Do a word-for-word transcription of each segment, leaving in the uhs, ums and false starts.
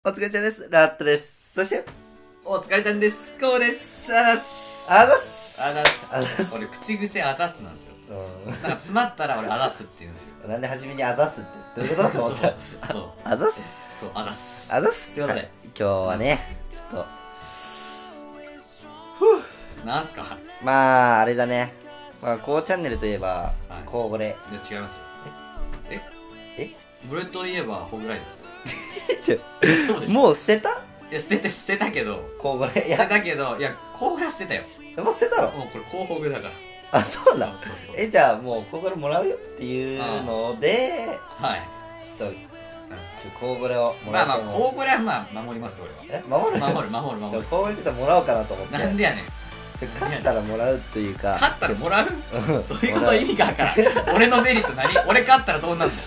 お疲れちゃんです。ラットです。そして、 お疲れちゃんです。こうです。あざっす。 あざっす。 あざっす。 あざっす。 俺、口癖あざっすなんですよ。 うん。 なんか詰まったら俺、あざっすって言うんですよ。 なんで初めにあざっすってどういうことだと思ったら。 そう。 あざっす。 そう、あざっす。 あざっす。 ということで、 今日はね、ちょっと、ふなんすかぅ。まあ、あれだね。まあ、こうチャンネルといえば、 はいこうこれ。 いや、違いますよ。ええ俺といえば、ほぐらいですよ。 ちょそうでしょ。 もう捨てたいや、捨てて、捨てたけど、 こうこれ。い捨てや、 たけど、いや、こうぐらい捨てたよ。 もう捨てたのもうこれ、こうほぐだから。 あ、そうだ。 そうそうそう。 え、じゃあもうこうこれもらうよっていうので、 はい。 ちょっと、 なんですこうこれをもからまあまあ、 うこうぐらいはまあ、守ります、俺は。 え、守る守る、守る、守る。 こうこれちょっともらおうかなと思って。 なんでやねん。 ちょ勝ったらもらうというか。 勝ったらもらううんどういうこと意味がわからん。俺のメリット何俺勝ったらどうなんの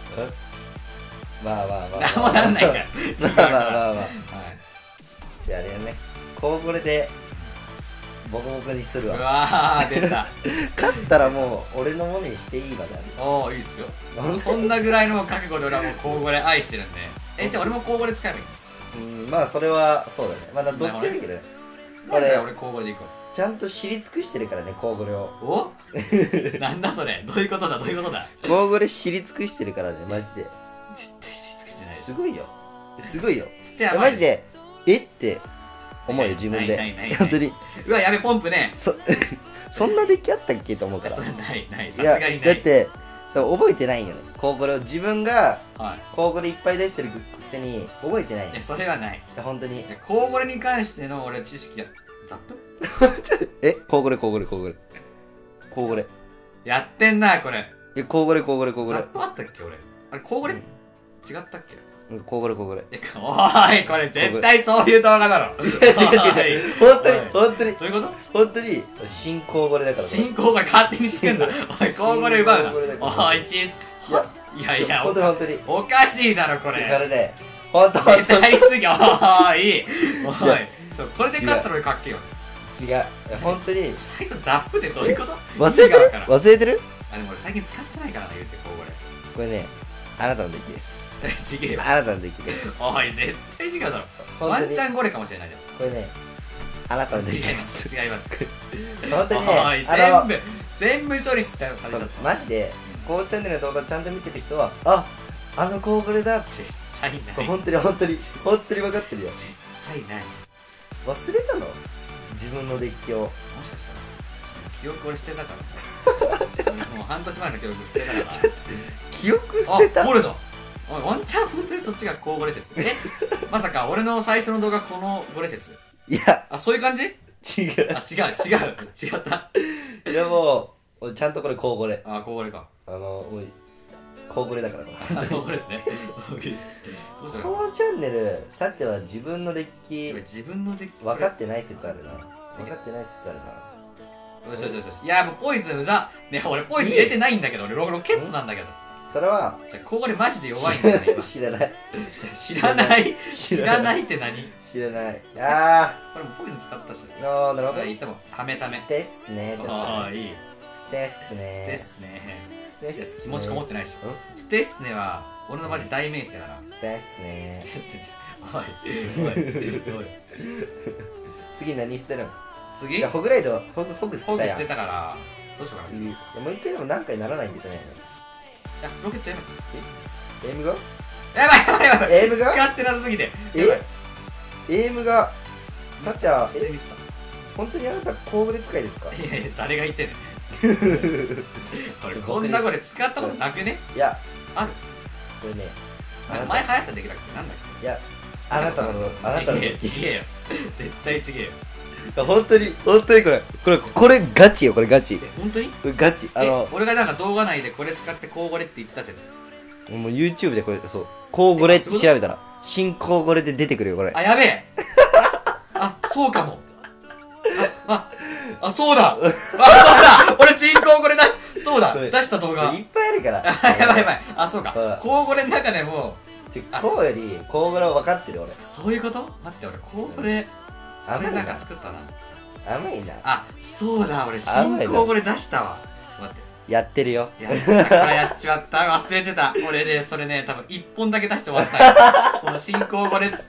まあまあまあ。 なんもなんないから。 まあまあまあまあ。 はい。 じゃああれやね。こうこれで、ボコボコにするうわ。 わー、出た。 勝ったらもう、俺のものにしていいまである。 おー、いいっすよ。そんなぐらいの覚悟で俺はもう交互で愛してるんで。え、じゃあ俺も交互で使えばいいうん、まあそれは、そうだね。まだどっちもいいけどね。 のじゃあ俺交互でいこう。 ちゃんと知り尽くしてるからね、こうこれを。 おなんだそれどういうことだどういうことだこうこれ知り尽くしてるからね、マジで。 絶対知り尽くしてないすごいよ。すごいよ。 知ってやばいマジで、えって思うよ、自分でないないないない。 本当に。 うわ、やべ、ポンプね。 そ、そんなデッキあったっけと思うから。 それないない。さいや、 すがにない。 だって、覚えてないんよね。こうこれを自分が、 はこうこれいっぱい出してるくせに、覚えてないんい。 よえ、それはない。 本当に。 いや交互に関しての俺知識や、ザップえ、こうこれこうこれこうこれ。こうこれ。 やってんな、これ。 え、こうこれこうこれこうこれザッ。プあったっけ俺。あれ、交互でうん違ったっけこうこれこうこれ。 え、おーい、これ絶対そういう動画だろ。 違う違う違う。本当に、本当に、 どういうこと本当に、新こうこれだから。これ新交互で勝手に作んな。おい、交互で奪うな。 新交互でだからおい、ち、 いや、 いやいや、 本当に本当に。 おかしいだろ、ここれれ。 ね、本当本ネ当に。 タりすぎ、おーい。おい違う、 これで勝ったら俺かっけえよ。 違う。本当に。 最初ザップってどういうこと忘れてる意味がわからん忘れてるあ、でも俺最近使ってないからな、言うて、交互で。 これね、あなたのデッキです。 ちげえよ。 あなたのデッキです。 おい、絶対違うだろ。 本当にワンチャンゴレかもしれないじゃん。 これね、あなたのデッ違いまキです。 す。違います。 本当におい、 ね、あの、 全部、全部処理したよ、されちゃった。 マジで、こうチャンネルの動画ちゃんと見てる人は、あ、あのこうこれだって。 絶対ない。 本当に本当に、本当に分かってるよ。 絶対ない。 忘れたの自分のデッキを。 もしかしたら、ちょっと記憶俺捨てたからな。もう半年前の記憶捨てたから。 記憶捨てたあ、俺だ。おい、ワンチャン本当にそっちが交互レ説。えまさか俺の最初の動画このゴレ説。 いや、 あ、そういう感じ違う。 あ、違う、違う、違った。 いやもう、俺ちゃんとこれこうこれ。 あ、交互レか。 あの、もう、こうこれだから。 あ、交互レですね。OK です。どうしようかこうチャンネル、さては自分のデッキ、 自分のデッキ分かってない説あるな。分かってない説あるな。 よしよしよしよし。いや、もうポイズンうざ。ね、俺ポイズン入れてないんだけど、俺ロロケットなんだけど。 それは、 じゃあ、ここでマジで弱いんだよね、今。 知らない。 知らない知ら知らないないって何知らない。あこれもポイズン使ったし。 ー、あーなるほど。 言っても、ためため。 ステっすね。 ああ、いい。 ステっすステねっ。すね。 ステっすね。 気持ちこもってないでしょ。 んステっすねは、俺のマジ代名詞だから。 ステっすね。 おい、おい、おい。 次何捨てるの次いや、ホグライド、ホグ、ホグ捨てたやんフォーク捨て。たから、どうしようかな。 次。いやもう一回でも何回ならないんですよね。 いや、ロケットやめエイムがやばいやばいやばいエイムが使ってなさすぎて。 えやばいエイムが、さては、え、 普通にミスっ本当にあなたコーグレ使いですかた。いやいや、誰が言ってんねん。俺、こんなこれ使ったことなくねいや、 あるこれね、あ前なた、 流行った出来だっけなんだっけいや、あなたの、あなたのちげえよ、ちげえよ。絶対ちげえよ。 本当に、本当にこれ、これ、これガチよ、これガチ。 え、本当にこれガチ。あえの、 俺がなんか動画内でこれ使って交互れって言ってた説。 もう YouTube でこれ、そう、コーゴレって調べたら、新コーゴレで出てくるよ、これ。 あ、やべえあ、そうかも。あ、あ、あ、そうだあ、そうだ俺進行これだそうだこれ出した動画。 いっぱいあるから。 あ、やばいやばい。あ、そうかうん。 交互れの中でも、 ちょ、こうより、コーゴレは分かってる、俺。 そういうこと待って、俺、交互れ、これなんか甘いな。 作ったな。 甘いな。 あ、そうだ、俺、 甘いな進行これ出したわ。待って。 やってるよ。 やったからやっちまった。忘れてた。俺ね、それね、多分いっぽんだけ出して終わったよ。その進行語でっつって、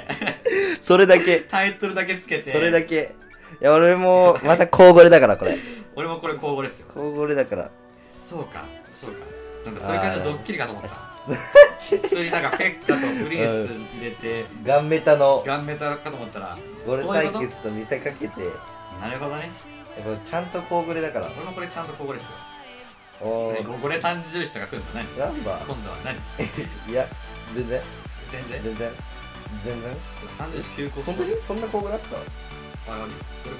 それだけ。 タイトルだけつけて。 それだけ。いや、俺も、また交互でだから、これ。 俺もこれ交互ですよ。 交互でだから。 そうか、そうか。なんかそれからドッキリかと思った。 普普通になんかペッカとプリンス入れて、 ガンメタのガンメタかと思ったら、 ゴレ対そういうこ決と見せかけて、やっとなるほどね。 ぱちゃんと交互でだから。 俺もこれちゃんと交互ですよ。 おー、 これ三十下が来るの何ナンバ今度は何ー。いや、全然。 全然全然。全然。 三十九個本当にそんな交互だったよあ、何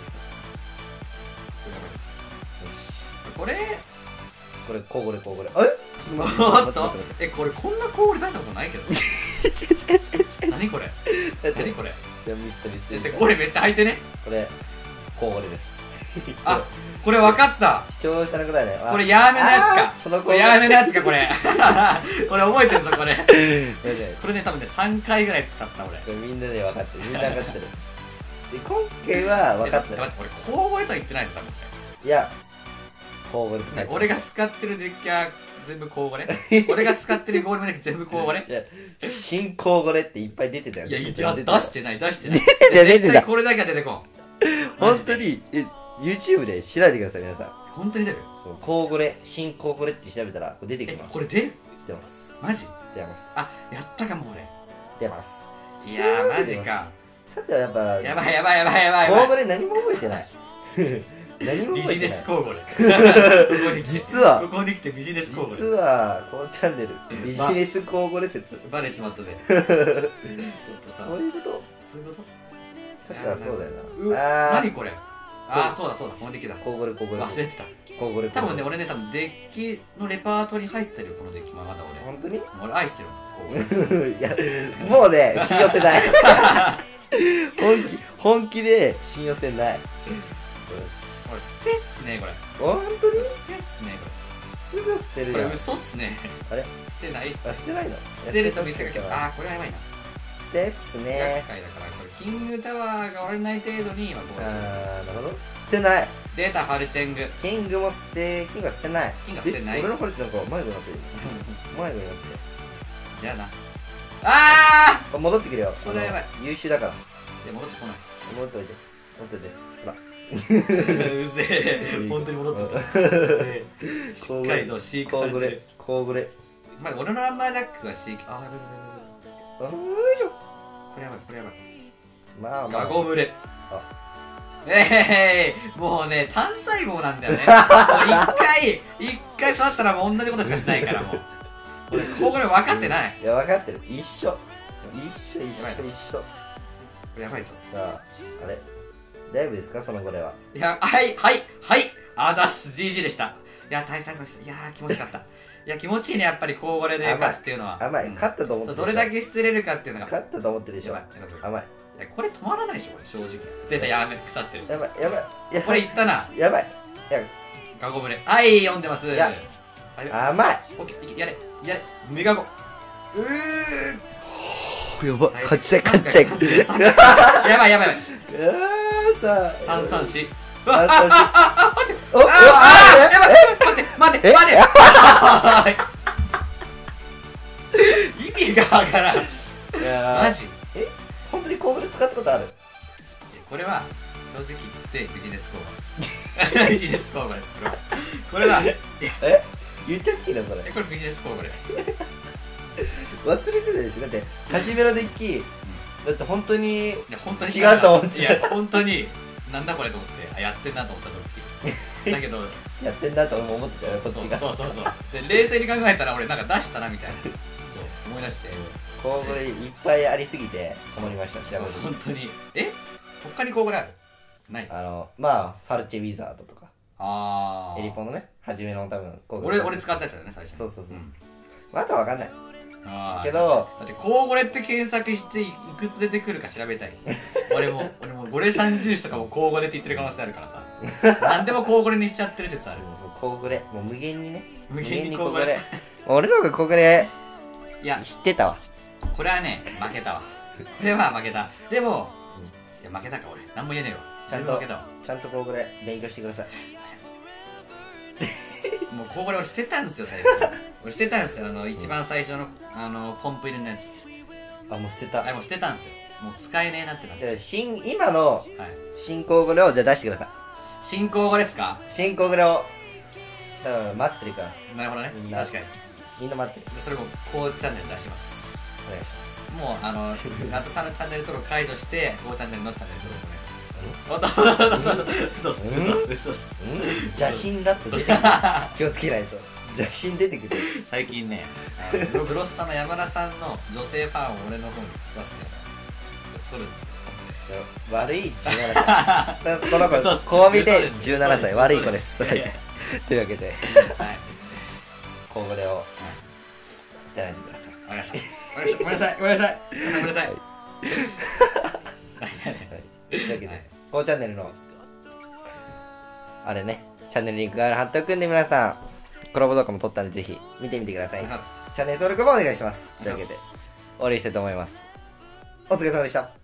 これこれ交互で交互で。あれおっとえ、これこんな氷出したことないけど何これ何これいや、ミスったミスっえ、 た。 てか俺めっちゃ履いてね。 これ、交互でです。 あ、これ分かった。 視聴者の答えね。 これヤーメのやつか。 そのこれヤーメのやつか、これこれ覚えてるぞ、これ。 ここれね、多分ね、さんかいぐらい使った俺。 れみんなで分かってる。みんな分かってる。で、今回は分かったよ。 え待って、俺交互とは言ってないぞ、多分いや、交互でね。俺が使ってるデッキは全部交互ね。俺が使ってるゴールもね、全部交互ね。 じゃあ、新交互でっていっぱい出てたよ。 いや、いや、出してない、出してない。 出てた出てた絶対これだけは出てこん。 本当に、え、YouTube で調べてください、皆さん。 本当に出るそう、交互で、新交互でって調べたら、これ出てきえ、 ます。 これ出る出ます。 マジ出ます。 あ、やったかも俺。 出ます。 いやー、マジか。 さてはやっぱ、 やばいやばいやばいやばいや交ばい。 互で何も覚えてない。何もビジネ覚えてない。 ス交互で。ここに来て実はここに来てビジネス交互実で。 は、このチャンネル、ビジネス交互で説。 バレちまったぜ。ちょっとさ、 そういうことそういうことさてはそうだような。あー何これあー、そうだそうだ、このデッキだ。 交互で交互で。 忘れてた。 交互で多分ね、 交互で。 俺ね、多分デッキのレパートリー入ってるよ、このデッキもまだ俺。 本当に俺愛してるもん交互いや、もうね、信用せない。本気、本気で信用せない。よし。 これ捨てっすね、これ。 本当に捨てっすね、 すぐ捨てるこれ。 やん。 これ嘘っすね。 あれ捨てないっすあ、捨てないの捨てると見せかけど、 あ、 あー、これはやばいな。 捨てっす厄ね。 介だから、これ、キングタワーが割れない程度に今、こあー、 う。 なるほど。捨てない。 データファルチェング。 キングも捨て、キングは捨てない。 キングは捨てないえ俺のこれってなんか迷子になってる。迷子になってじゃあな。ある。戻ってくるよ。 それやばいあの優秀だから。 ーで、戻ってこない。 戻っておいて。戻っておいて。ほら。 うぜえ。本当に戻ってた。うぜえしっかりと飼育されてる。 交互で。 まあ、俺のランバージャックは飼育。あー、やばいやばいやばいやばい。 あーいしょ。 これやばい、これやばい。 まあまあ。 ガゴブレ。 あええー、もうね、単細胞なんだよね。もう一回、一回触ったらもう同じことしかしないから、もう。俺、ここで分かってない。 いや、分かってる。一緒。一緒、一やばい緒、一緒。 これやばいぞ。 さあ、あれ大丈夫ですかその後では。 いや、はい、はい、はい。あざっす、ジージー でした。いや、大切でした。いやー、気持ちよかった。いや、気持ちいいね、やっぱり、交互で勝つっていうのは。 甘い。 うん勝ったと思ってるでしょ。 どれだけ捨てれるかっていうのが。 勝ったと思ってるでしょ。 やばい、やばい。 甘い。 いや、これ止まらないでしょ、これ、正直。絶対やめ、腐ってる。 やばい、やばい。やこれ言ったな。 やばい。いや、 ガゴブレ。はい、読んでます。 いやあれ甘い。 オッケー、やれ、やれ。メガゴ。うー。 やばはい勝ちたい、勝ちたい。 やばいやばいやばい。 うーさあ。 三三四。 三三四。お、 あお、 あやばいえ待って待ってえ待って意味がわからん。 いやーマジえ本当にコーブル使ったことあるこれは正直言ってビジネス工場ビジネス工場ですこれはこれはえ言っちゃっていいのそれえこれビジネス工場です忘れてたでしょだって初めのデッキだって本当にいや本当に違うと思っていや本当になんだこれと思ってあやってんなと思った時だけどやってんだと思ってたよこっちがそうそうそうそうで冷静に考えたら俺なんか出したなみたいなそう思い出してコーブルいっぱいありすぎて困りました調べて本当にえ他にこうぐらいあるないあのまあファルチェウィザードとかあエリポのね初めの多分コーブル俺俺使ったやつだよね最初そうそうそう、 んまだわかんないあーけどだってコーゴレって検索していくつ出てくるか調べたい俺も俺もゴレさん印とかもコーゴレって言ってる可能性あるからさ何でもコーゴレにしちゃってる説あるもうコーブレもう無限にね無限にコーゴレ俺の方がコーブレいや知ってたわこれはね負けたわこれは負けたでも、いや負けたか俺何も言えねえわちゃんと負けたわちゃんとコーブレ勉強してくださいもうこれ俺捨てたんですよ最近俺捨てたんですよあの一番最初のあのポンプ入れのやつあもう捨てた。 あれもう捨てたんですよもう使えねえなってなってじゃあ新今のはい進行語をじゃあ出してください。 進行語ですか進行語をうん待ってるからなるほどねみんな確かにみんな待ってる。 でそれもこうチャンネル出しますお願いします。 もうあのガットさんのチャンネル登録解除してこうチャンネルのチャンネル登録お願いしますおっと嘘っす嘘っす嘘っすうん邪神ラップ出てくる。気をつけないと邪神出てくる。 最近ねあのグログロスタの山田さんの女性ファンを俺の方に来させて取る悪いじゅうななさいこの嘘っす子こう見て嘘ですじゅうななさい嘘です悪い子です嘘ですはいというわけではいこうこれをしてないでください。 わかりましたごめんなさいごめんなさいごめんなさいごめんなさいはいというわけはいでこうチャンネルのあれねチャンネルリンクが貼っておくんで皆さんコラボ動画も撮ったんでぜひ見てみてください。 お願いしますチャンネル登録もお願いします。というわけでお願いします終わりにしたいと思います。お疲れ様でした。